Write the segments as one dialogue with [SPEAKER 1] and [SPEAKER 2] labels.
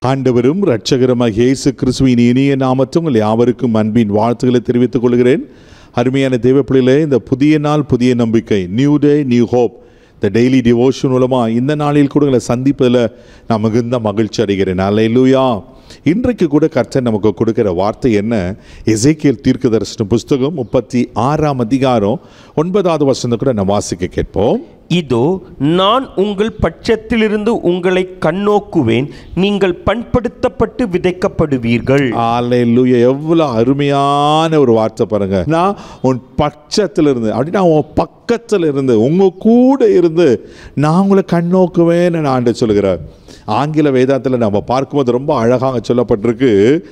[SPEAKER 1] ஆண்டவரும் இரட்சகருமாகிய இயேசு கிறிஸ்துவின் இனிய நாமத்தில் உங்கள் யாவருக்கும் அன்பின் வாழ்த்துக்களை தெரிவித்துக் கொள்கிறேன். அருமையான தேவ பிள்ளைகளே, இந்த புதிய நாள் புதிய நம்பிக்கை, நியூ டே நியூ ஹோப், இந்த டெய்லி டிவோஷன் மூலமாக இந்த நாளில் கூட உங்களை சந்திப்பதில் நான் மிகுந்த மகிழ்ச்சி அடைகிறேன். அல்லேலூயா. இன்றைக்கு கூட கர்த்தர் நமக்கு கொடுக்கிற வார்த்தை என்ன? எசேக்கியேல் தீர்க்கதரிசன புஸ்தகம் 36ஆம் அதிகாரம் 9வது வசனம் கூட நம்ம வாசிக்க கேட்போம்.
[SPEAKER 2] இதோ நான் உங்கள் பட்சத்திலிருந்து உங்களை கண்ணோக்குவேன், நீங்கள் பண்படுத்தப்பட்டு விதைக்கப்படுவீர்கள்.
[SPEAKER 1] அல்லேலூயா. எவ்வளவு அருமையான ஒரு வார்த்தை பாருங்க. நான் உன் பட்சத்தில் இருந்து, அப்படின்னா உன் பக்கத்தில் இருந்து, உங்க கூட இருந்து நான் உங்களை கண்ணோக்குவேன் நான் ஆண்டு சொல்கிறார். ஆங்கில வேதாத்தில் நம்ம பார்க்கும்போது ரொம்ப அழகாக சொல்லப்பட்டிருக்கு,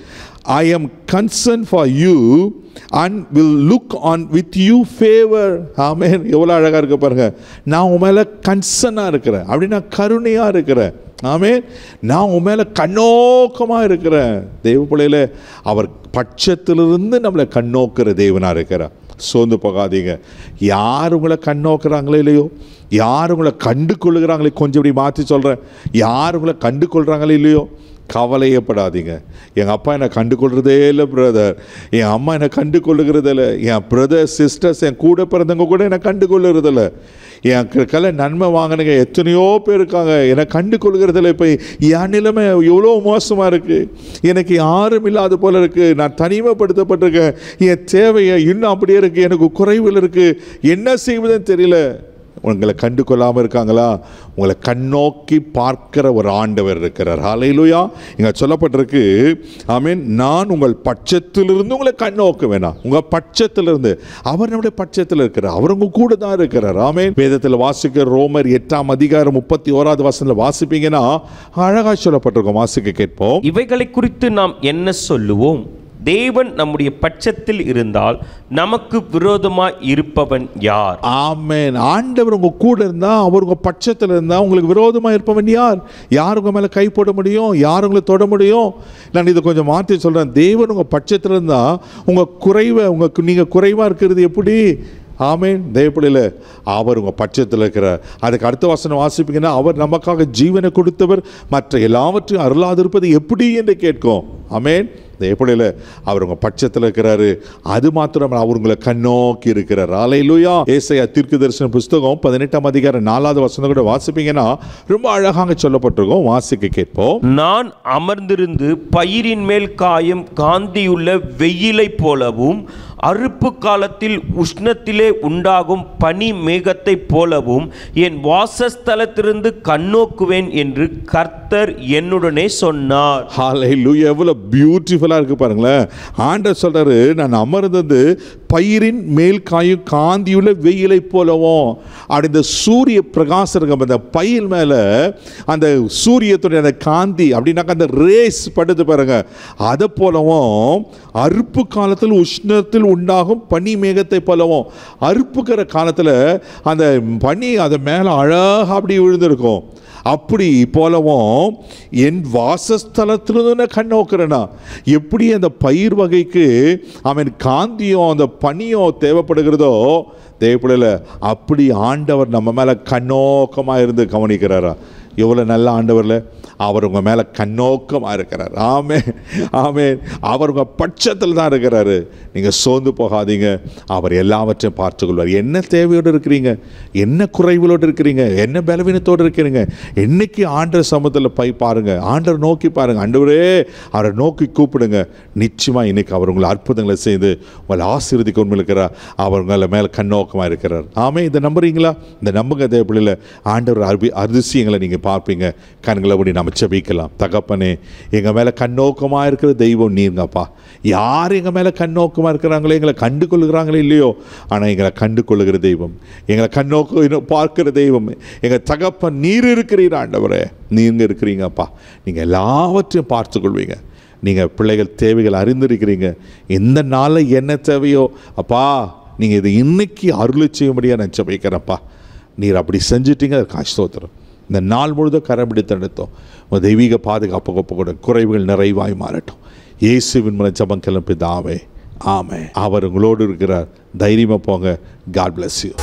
[SPEAKER 1] I am concerned for you and will look on with you favor. ஆமென். எவ்வளோ அழகாக இருக்க பாருங்க. நான் உன் மேலே கன்சர்னாக இருக்கிறேன், அப்படின்னா கருணையாக இருக்கிறேன். ஆமென். நான் உன் மேலே கண்ணோக்கமாக இருக்கிறேன். தேவ பிள்ளையில அவர் பட்சத்திலிருந்து நம்மளை கண்ணோக்கிற தேவனாக இருக்கிறார். சோர்ந்து போகாதீங்க. யார் உங்களை கண்ணோக்குறாங்களோ இல்லையோ, யார் உங்களை கண்டு கொள்ளுகிறாங்களே, கொஞ்சம் இப்படி மாற்றி சொல்கிறேன், யார் உங்களை கண்டு கொள்கிறாங்களோ இல்லையோ, கவலையப்படாதீங்க. எங்கள் அப்பா என்னை கண்டு கொள்றதே இல்லை பிரதர், என் அம்மா என்னை கண்டு கொள்ளுகிறதில்ல, என் பிரதர் சிஸ்டர்ஸ் என் கூட பிறந்தவங்க கூட என்னை கண்டு கொள்ளுகிறதில்ல, என் கலை நன்மை வாங்கினங்க எத்தனையோ பேர் இருக்காங்க, என்னை கண்டு கொள்ளுகிறதில்ல. இப்போ என் நிலைமை எவ்வளோ மோசமாக இருக்குது, எனக்கு யாரும் இல்லாத போல் இருக்குது, நான் தனிமைப்படுத்தப்பட்டிருக்கேன், என் தேவையை இன்னும் அப்படியே இருக்குது, எனக்கு குறைவில் இருக்குது, என்ன செய்வதுன்னு தெரியல. உங்களை கண்டு கொள்ளாமல் இருக்காங்களா? உங்களை கண்ணோக்கி பார்க்கிற ஒரு ஆண்டவர் இருக்கிறார். ஹல்லேலூயா. இங்கே சொல்லப்பட்டிருக்கு, ஆமென், நான் உங்கள் பட்சத்திலிருந்து உங்களை கண்ணோக்க வேணாம். உங்கள் பட்சத்திலிருந்து, அவர் நம்முடைய பட்சத்தில் இருக்கிறார், அவர் உங்க கூட தான் இருக்கிறார். ஆமென். வேதத்தில் வாசிக்கிற ரோமர் 8ஆம் அதிகாரம் 31வது வசனத்தில் வாசிப்பீங்கன்னா அழகாக சொல்லப்பட்டிருக்கோம். வாசிக்க கேட்போம்.
[SPEAKER 2] இவைகளை குறித்து நாம் என்ன சொல்லுவோம்? தேவன் நம்முடைய பட்சத்தில் இருந்தால் நமக்கு விரோதமாய் இருப்பவன் யார்?
[SPEAKER 1] ஆமென். ஆண்டவர் உங்க கூட இருந்தா, அவர் உங்க பட்சத்தில் இருந்தா, உங்களுக்கு விரோதமாக இருப்பவன் யார்? யார் உங்க மேலே கை போட முடியும்? யார் உங்களை தொட முடியும்? நான் இதை கொஞ்சம் மாற்றி சொல்றேன். தேவன் உங்க பட்சத்தில் இருந்தா, உங்க குறைவை, நீங்க குறைவா இருக்கிறது எப்படி? ஆமென். தேவப்பிள்ளையில அவர் உங்கள் பட்சத்தில் இருக்கிறார். அதுக்கு அடுத்த வசனம் வாசிப்பீங்கன்னா, அவர் நமக்காக ஜீவனை கொடுத்தவர் மற்ற எல்லாவற்றையும் அருளாதிருப்பது எப்படி என்று கேட்கும். ஆமென். தேவப்பிள்ளையில அவர் உங்கள் பட்சத்தில் இருக்கிறாரு. அது மாத்திரம் அவர் உங்களை கண்ணோக்கி இருக்கிறார். அல்லேலூயா. ஏசாயா தீர்க்கதரிசன புஸ்தகம் 18ஆம் அதிகாரம் 4வது வசனம் கூட வாசிப்பீங்கன்னா ரொம்ப அழகாக சொல்லப்பட்டிருக்கும். வாசிக்க கேட்போம்.
[SPEAKER 2] நான் அமர்ந்திருந்து பயிரின் மேல் காயும் காந்தியுள்ள வெயிலை போலவும், அறுப்பு காலத்தில் உஷ்ணத்திலே உண்டாகும் பனி மேகத்தை போலவும் என் வாசஸ்தலத்திலிருந்து கண்ணோக்குவேன் என்று கர்த்தர் என்னுடனே சொன்னார்.
[SPEAKER 1] ஹல்லேலூயா. எவ்வளவு பியூட்டிஃபுல்லா இருக்கு பாருங்களேன். ஆண்டவர் சொல்றாரு, நான் அமர்ந்தது பயிரின் மேல் காயும் காந்தியுள்ள வெயிலை போலவும். அப்படி இந்த சூரிய பிரகாசம் இருக்கும் அந்த பயிர் மேல, அந்த சூரியத்துடைய அந்த காந்தி அப்படின்னாக்க அந்த ரேஸ் படுத்து பாருங்க, அதை போலவும் அறுப்பு காலத்தில் உஷ்ணத்தில் உண்டாகும் பனி மேகத்தை போலவும். அறுப்புக்கிற காலத்தில் அந்த பனி அது மேலே அழகாக அப்படி விழுந்திருக்கும். அப்படி போலவும் என் வாசஸ்தலத்திலிருந்து கண்ணோக்கிறேன்னா, எப்படி அந்த பயிர் வகைக்கு அவன் காந்தியும் அந்த பனியும் தேவைப்படுகிறதோ, தேவைப்படல அப்படி ஆண்டவர் நம்ம மேலே கண்ணோக்கமாக இருந்து கவனிக்கிறாரா? எவ்வளோ நல்ல ஆண்டவர்ல. அவர் உங்கள் மேலே கண்ணோக்கமாக இருக்கிறார். ஆமென், ஆமென். அவர் உங்கள் பட்சத்தில் தான் இருக்கிறாரு. நீங்கள் சோர்ந்து போகாதீங்க. அவர் எல்லாவற்றையும் பார்த்துக்கொள்வார். என்ன தேவையோடு இருக்கிறீங்க, என்ன குறைவுகளோடு இருக்கிறீங்க, என்ன பலவீனத்தோடு இருக்கிறீங்க, என்னைக்கு ஆண்டவர் சமூகத்தில் போய் பாருங்கள், ஆண்டவர் நோக்கி பாருங்கள். ஆண்டவரே அவரை நோக்கி கூப்பிடுங்க. நிச்சயமாக இன்னைக்கு அவர் உங்களை அற்புதங்களை செய்து உங்களை ஆசீர்வதிக்க இருக்கிறார். அவர் உங்களை மேலே கண்ணோக்கமாக இருக்கிறார். ஆமென். இதை நம்புறீங்களா? இந்த நம்புங்க தேவப்பிள்ளையில. ஆண்டவர் அதிசயங்களை நீங்கள் பார்ப்பீங்க. கண்களை அப்படி நம்ம ஜெபிக்கலாம். தகப்பனே, எங்கள் மேலே கண்ணோக்கமாக இருக்கிற தெய்வம் நீங்கப்பா. யார் எங்கள் மேலே கண்ணோக்கமாக இருக்கிறாங்களோ, எங்களை கண்டு கொள்ளுகிறாங்களோ இல்லையோ, ஆனால் எங்களை கண்டு கொள்ளுகிற தெய்வம், எங்களை கண்ணோக்க பார்க்கிற தெய்வம் எங்கள் தகப்பன் நீர் இருக்கிறீர். ஆண்டவரே, நீங்கள் இருக்கிறீங்கப்பா. நீங்கள் எல்லாவற்றையும் பார்த்துக்கொள்வீங்க. நீங்கள் பிள்ளைகள் தேவைகள் அறிந்திருக்கிறீங்க. எந்த நாளில் என்ன தேவையோ அப்பா, நீங்கள் இதை இன்னைக்கு அருளை செய்யும்படியாக நான் ஜெபிக்கிறேன்ப்பா. நீர் அப்படி செஞ்சிட்டீங்க, அதுக்கு ஸ்தோத்திரம். இந்த நாள் முழுதும் கரம் பிடித்து நடத்தும். உங்கள் தெய்வீக பாதுகாப்பு கூட குறைவுகள் நிறைவாய் மாறட்டும். இயேசுவின் மூலம் ஜெபம் கேளும் பிதாவே. ஆமென். அவர் உங்களோடு இருக்கிறார். தைரியமாக போங்க. God bless you.